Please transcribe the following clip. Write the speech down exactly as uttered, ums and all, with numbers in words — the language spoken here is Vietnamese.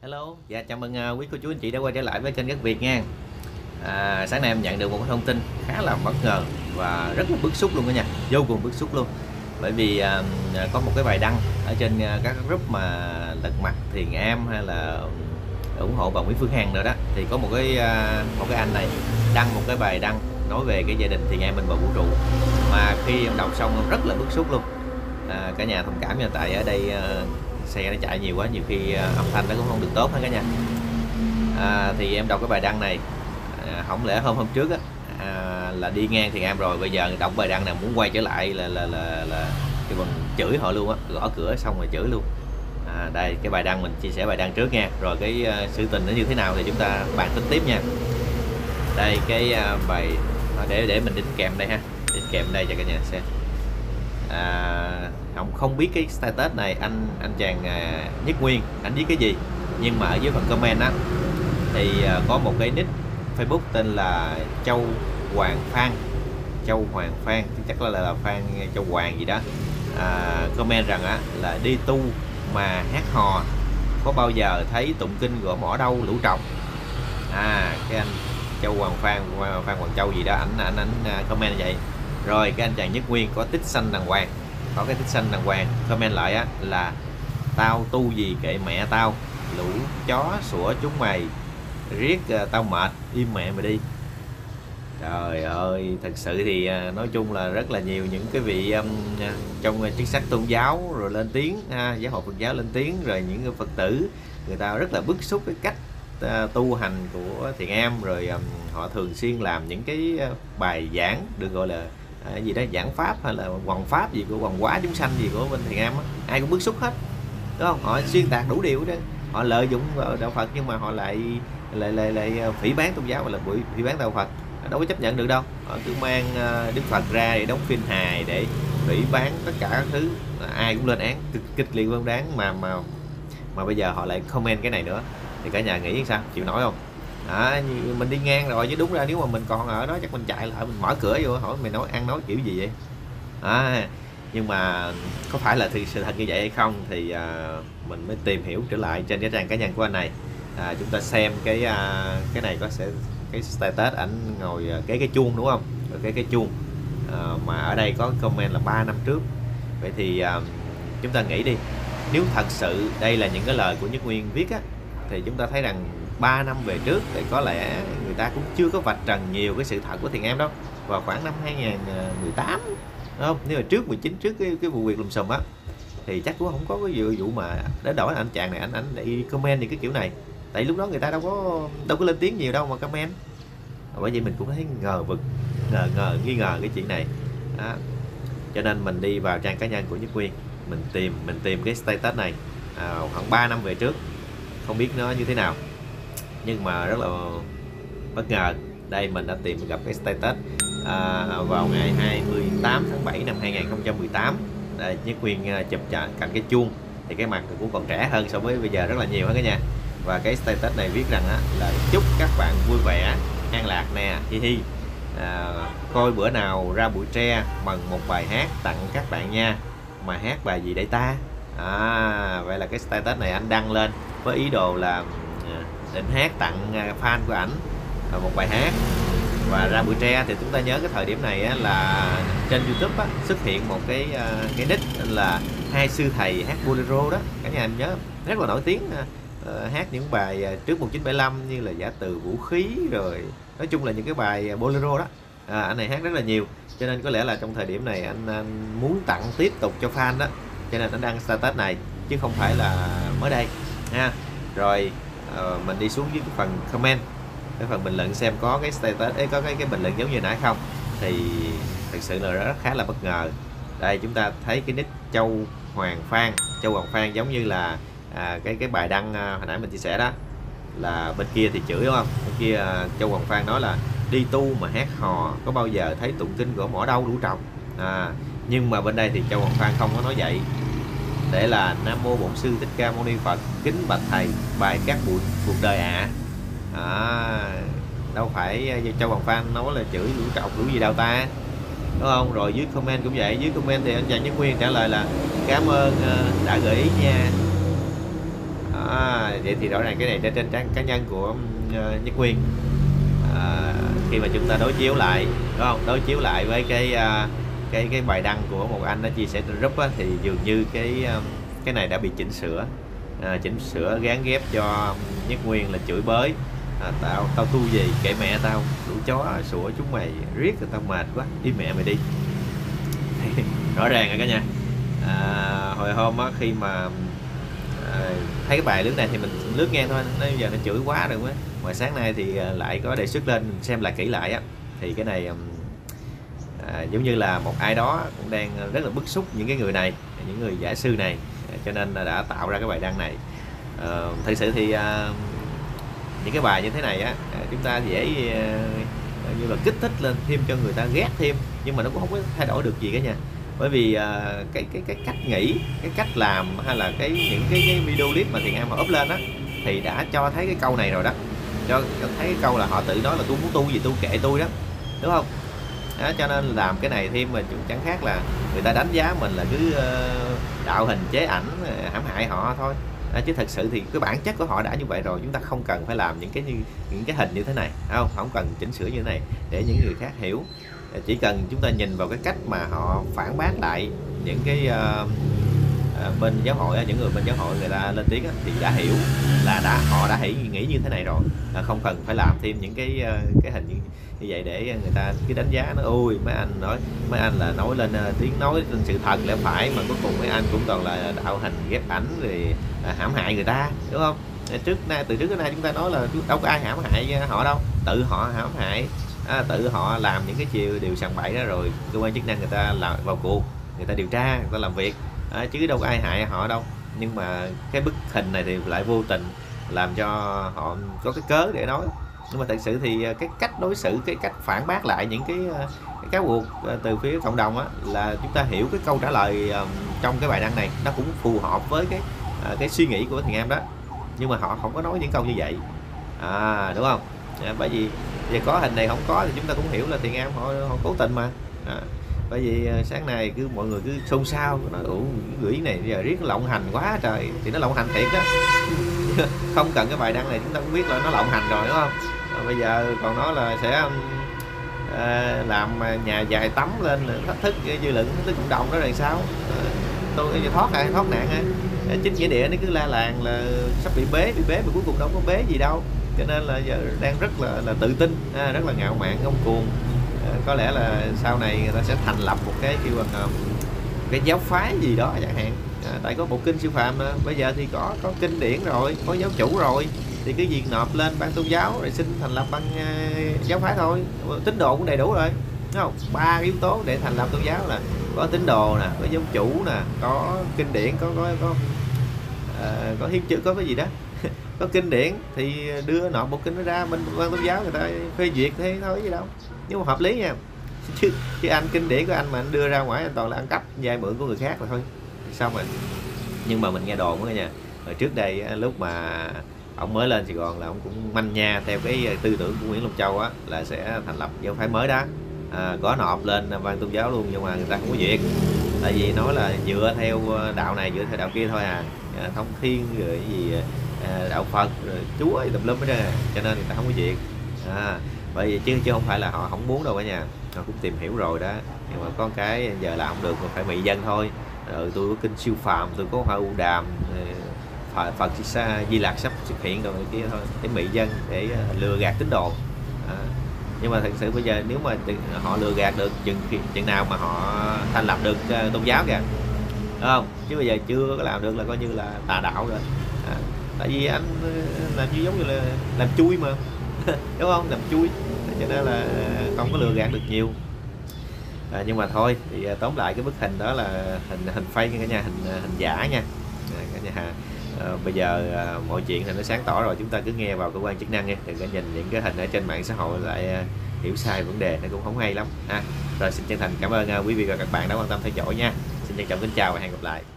Hello, dạ chào mừng à, quý cô chú anh chị đã quay trở lại với kênh Gác Việt nha. À, sáng nay em nhận được một cái thông tin khá là bất ngờ và rất là bức xúc luôn đó nha, vô cùng bức xúc luôn. Bởi vì à, có một cái bài đăng ở trên à, các group mà Lật Mặt, Thiền Am hay là ủng hộ bà Nguyễn Phương Hằng nữa đó, thì có một cái à, một cái anh này đăng một cái bài đăng nói về cái gia đình Thiền Am bên bờ vũ trụ, mà khi em đọc xong em rất là bức xúc luôn. À, cả nhà thông cảm nha, tại ở đây à, xe nó chạy nhiều quá, nhiều khi âm thanh nó cũng không được tốt hết cả nhà. À, thì em đọc cái bài đăng này, à, không lẽ hôm hôm trước á, à, là đi ngang Thiền Am rồi, bây giờ đọc bài đăng nào muốn quay trở lại là là là, là cái bằng chửi họ luôn á, gõ cửa xong rồi chửi luôn. À, đây cái bài đăng mình chia sẻ bài đăng trước nha, rồi cái uh, sự tình nó như thế nào thì chúng ta bàn tính tiếp nha. Đây cái uh, bài để để mình đính kèm đây ha, đính kèm đây cho cả nhà xem. À, không không biết cái status này anh anh chàng à, Nhất Nguyên anh viết cái gì, nhưng mà ở dưới phần comment á thì à, có một cái nick Facebook tên là Châu Hoàng Phan, Châu Hoàng Phan chắc là là Phan Châu Hoàng gì đó, à, comment rằng á là đi tu mà hát hò, có bao giờ thấy tụng kinh gõ mõ đâu lũ trọc. À, cái anh Châu Hoàng Phan Phan Hoàng Châu gì đó, ảnh ảnh ảnh comment như vậy. Rồi cái anh chàng Nhất Nguyên có tích xanh đàng hoàng, có cái tích xanh đàng hoàng comment lại á là tao tu gì kệ mẹ tao, lũ chó sủa chúng mày riết uh, tao mệt, im mẹ mày đi. Trời ơi, thật sự thì uh, nói chung là rất là nhiều những cái vị um, trong chức sắc tôn giáo rồi lên tiếng, uh, giáo hội Phật giáo lên tiếng, rồi những người Phật tử người ta rất là bức xúc cái cách uh, tu hành của Thiền Am, rồi um, họ thường xuyên làm những cái uh, bài giảng được gọi là À, gì đó giảng pháp hay là hoằng pháp gì của hoằng hóa chúng sanh gì của bên Thiền Am á, ai cũng bức xúc hết, đúng không? Họ xuyên tạc đủ điều đó, họ lợi dụng vào đạo Phật nhưng mà họ lại lại lại, lại phỉ báng tôn giáo, hoặc là buổi phỉ báng đạo Phật, đâu có chấp nhận được đâu. Họ cứ mang Đức Phật ra để đóng phim hài, để phỉ báng tất cả các thứ, ai cũng lên án cực kịch liệt không đáng, mà mà mà bây giờ họ lại comment cái này nữa thì cả nhà nghĩ sao, chịu nổi không? À, mình đi ngang rồi chứ đúng ra nếu mà mình còn ở đó chắc mình chạy lại mình mở cửa vô hỏi mày nói ăn nói kiểu gì vậy. À, nhưng mà có phải là sự thật như vậy hay không thì à, mình mới tìm hiểu trở lại trên cái trang cá nhân của anh này. À, chúng ta xem cái à, cái này có sẽ cái status ảnh ngồi kế cái chuông đúng không, rồi cái cái chuông à, mà ở đây có comment là ba năm trước. Vậy thì à, chúng ta nghĩ đi, nếu thật sự đây là những cái lời của Nhất Nguyên viết á, thì chúng ta thấy rằng ba năm về trước thì có lẽ người ta cũng chưa có vạch trần nhiều cái sự thật của Thiền Am đâu, vào khoảng năm hai nghìn mười tám, đúng không? Nếu mà trước mười chín, trước cái, cái vụ việc lùm xùm á thì chắc cũng không có cái vụ, vụ mà đến đổi anh chàng này anh anh đi comment thì cái kiểu này, tại lúc đó người ta đâu có đâu có lên tiếng nhiều đâu mà comment. Bởi vậy mình cũng thấy ngờ vực, ngờ ngờ nghi ngờ cái chuyện này đó. Cho nên mình đi vào trang cá nhân của Nhất Nguyên, mình tìm mình tìm cái status này à, khoảng ba năm về trước, không biết nó như thế nào, nhưng mà rất là bất ngờ. Đây mình đã tìm gặp cái status à, vào ngày hai mươi tám tháng bảy năm hai nghìn không trăm mười tám. Đây, Nhất Nguyên chụp cạnh cái chuông thì cái mặt cũng còn trẻ hơn so với bây giờ rất là nhiều hết cả nhà. Và cái status này viết rằng á, là chúc các bạn vui vẻ an lạc nè, hi hi, à, coi bữa nào ra Bụi Tre mần một bài hát tặng các bạn nha, mà hát bài gì đây ta. À, vậy là cái status này anh đăng lên với ý đồ là định hát tặng fan của ảnh một bài hát. Và ra Bụi Tre thì chúng ta nhớ cái thời điểm này á, là trên YouTube á, xuất hiện một cái cái nick là Hai Sư Thầy hát bolero đó, cả nhà em nhớ rất là nổi tiếng, uh, hát những bài trước một chín bảy lăm như là Giả Từ Vũ Khí, rồi nói chung là những cái bài bolero đó. À, anh này hát rất là nhiều, cho nên có lẽ là trong thời điểm này anh, anh muốn tặng tiếp tục cho fan đó, cho nên anh đăng status này chứ không phải là mới đây ha. Rồi uh, mình đi xuống dưới cái phần comment, cái phần bình luận xem có cái status ấy, có cái cái bình luận giống như nãy không, thì thực sự là rất khá là bất ngờ. Đây chúng ta thấy cái nick Châu Hoàng Phan, Châu Hoàng Phan giống như là à, cái cái bài đăng à, hồi nãy mình chia sẻ đó, là bên kia thì chửi đúng không, bên kia à, Châu Hoàng Phan nói là đi tu mà hát hò, có bao giờ thấy tụng kinh gõ mõ đâu lũ trọc. À, nhưng mà bên đây thì Châu Hoàng Phan không có nói vậy, để là Nam Mô Bổn Sư Thích Ca Mâu Ni Phật, kính bạch thầy, bài các bụi cuộc đời ạ. À. À, đâu phải Châu Hoàng Phan nói là chửi lũ trọc lũ gì đâu ta, đúng không? Rồi dưới comment cũng vậy, dưới comment thì anh chàng Nhất Nguyên trả lời là cảm ơn đã gợi ý nha. À, vậy thì rõ ràng cái này trên trên trang cá nhân của uh, Nhất Nguyên. À, khi mà chúng ta đối chiếu lại, đúng không? Đối chiếu lại với cái uh, cái cái bài đăng của một anh đã chia sẻ trên group á, thì dường như cái uh, cái này đã bị chỉnh sửa, à, chỉnh sửa gán ghép cho Nhất Nguyên là chửi bới, à, tao tao tu gì kệ mẹ tao, đủ chó sủa chúng mày riết rồi tao mệt quá, đi mẹ mày đi. Rõ ràng rồi cả nhà. À, hồi hôm á, khi mà à, thấy cái bài lướt này thì mình lướt nghe thôi, nó giờ nó chửi quá rồi quá. Mà sáng nay thì lại có đề xuất lên mình xem lại kỹ lại á, thì cái này à, giống như là một ai đó cũng đang rất là bức xúc những cái người này, những người giả sư này, cho nên là đã tạo ra cái bài đăng này. À, thực sự thì à, những cái bài như thế này á, chúng ta dễ à, như là kích thích lên thêm cho người ta ghét thêm, nhưng mà nó cũng không có thay đổi được gì cả nha. Bởi vì à, cái cái cái cách nghĩ, cái cách làm, hay là cái những cái, cái video clip mà Thiện Am họ up lên á, thì đã cho thấy cái câu này rồi đó, cho, cho thấy cái câu là họ tự nói là tôi muốn tu gì tu kệ tôi đó, đúng không? Đó, cho nên làm cái này thêm mà chẳng khác là người ta đánh giá mình là cứ uh, đạo hình chế ảnh, hãm hại họ thôi. À, chứ thật sự thì cái bản chất của họ đã như vậy rồi, chúng ta không cần phải làm những cái như những cái hình như thế này, không không cần chỉnh sửa như thế này để những người khác hiểu. Chỉ cần chúng ta nhìn vào cái cách mà họ phản bác lại những cái uh, uh, bên giáo hội, những người bên giáo hội người ta lên tiếng á, thì đã hiểu là đã họ đã nghĩ nghĩ như thế này rồi, à, không cần phải làm thêm những cái uh, cái hình như, như vậy để người ta cứ đánh giá nó ôi mấy anh nói mấy anh là nói lên uh, tiếng nói lên sự thật lẽ phải, mà cuối cùng mấy anh cũng toàn là đạo hình ghép ảnh rồi uh, hãm hại người ta, đúng không? Trước nay từ trước đến nay chúng ta nói là đâu có ai hãm hại họ đâu, tự họ hãm hại, à, tự họ làm những cái chiều điều sằng bậy đó, rồi cơ quan chức năng người ta làm vào cuộc, người ta điều tra, người ta làm việc, à, chứ đâu có ai hại họ đâu. Nhưng mà cái bức hình này thì lại vô tình làm cho họ có cái cớ để nói. Nhưng mà thật sự thì cái cách đối xử, cái cách phản bác lại những cái, cái cáo buộc từ phía cộng đồng á, là chúng ta hiểu cái câu trả lời trong cái bài đăng này nó cũng phù hợp với cái cái suy nghĩ của Thiện Am đó, nhưng mà họ không có nói những câu như vậy, à, đúng không? À, bởi vì giờ có hình này không có thì chúng ta cũng hiểu là Thiện Am họ, họ cố tình mà. À, bởi vì sáng nay cứ mọi người cứ xôn xao nói ủa gửi này giờ riết lộng hành quá trời, thì nó lộng hành thiệt đó. Không cần cái bài đăng này chúng ta cũng biết là nó lộng hành rồi, đúng không? À, bây giờ còn nói là sẽ à, làm nhà dài tắm lên thách thức dư luận, thách thức cộng đồng đó rồi sao? À, tôi thoát ai thoát nạn ha. À, chính nghĩa địa nó cứ la làng là sắp bị bế bị bế mà cuối cùng đâu có bế gì đâu, cho nên là giờ đang rất là, là tự tin, à, rất là ngạo mạn ngông cuồng. À, có lẽ là sau này người ta sẽ thành lập một cái kêu bằng uh, cái giáo phái gì đó chẳng hạn, à, tại có bộ kinh siêu phàm nữa. Bây giờ thì có có kinh điển rồi, có giáo chủ rồi, thì cứ việc nộp lên ban tôn giáo rồi xin thành lập ban uh, giáo phái thôi. Tín đồ cũng đầy đủ rồi, đúng không? Ba yếu tố để thành lập tôn giáo là có tín đồ nè, có giáo chủ nè, có kinh điển, có có có uh, có hiến chữ, có cái gì đó. Có kinh điển thì đưa nộp một kinh nó ra bên ban tôn giáo người ta phê duyệt thế thôi gì đâu, nhưng mà hợp lý nha. Chứ, chứ anh kinh điển của anh mà anh đưa ra ngoài anh toàn là ăn cắp vay mượn của người khác là thôi xong rồi. Nhưng mà mình nghe đồn đó nha, hồi trước đây lúc mà ông mới lên Sài Gòn là ông cũng manh nha theo cái tư tưởng của Nguyễn Long Châu á, là sẽ thành lập giáo phái mới đó, à, có nộp lên ban tôn giáo luôn, nhưng mà người ta không có duyệt, tại vì nói là dựa theo đạo này dựa theo đạo kia thôi à, thông thiên rồi cái gì à, đạo Phật rồi Chúa tùm lum hết trơn, cho nên người ta không có duyệt. À, bởi vì chứ chứ không phải là họ không muốn đâu cả nhà, họ cũng tìm hiểu rồi đó, nhưng mà con cái giờ là không được mà phải mị dân thôi. Rồi tôi có kinh siêu phàm, tôi có hoa u đàm, Phật, Phật Di Lặc sắp xuất hiện rồi kia thôi, để mị dân để lừa gạt tín đồ. À, nhưng mà thật sự bây giờ nếu mà họ lừa gạt được chừng chừng nào mà họ thành lập được tôn giáo kìa, đúng không? Chứ bây giờ chưa có làm được là coi như là tà đạo rồi. À, tại vì anh làm như giống như là làm chui mà đúng không, làm chui, cho nên là không có lừa gạt được nhiều. À, nhưng mà thôi thì tóm lại cái bức hình đó là hình hình fake nha cả nhà, hình hình giả nha cả nhà. À, bây giờ à, mọi chuyện thì nó sáng tỏ rồi, chúng ta cứ nghe vào cơ quan chức năng nha, đừng có nhìn những cái hình ở trên mạng xã hội lại à, hiểu sai vấn đề, nó cũng không hay lắm. À, rồi xin chân thành cảm ơn à, quý vị và các bạn đã quan tâm theo dõi nha. Xin trân trọng kính chào và hẹn gặp lại.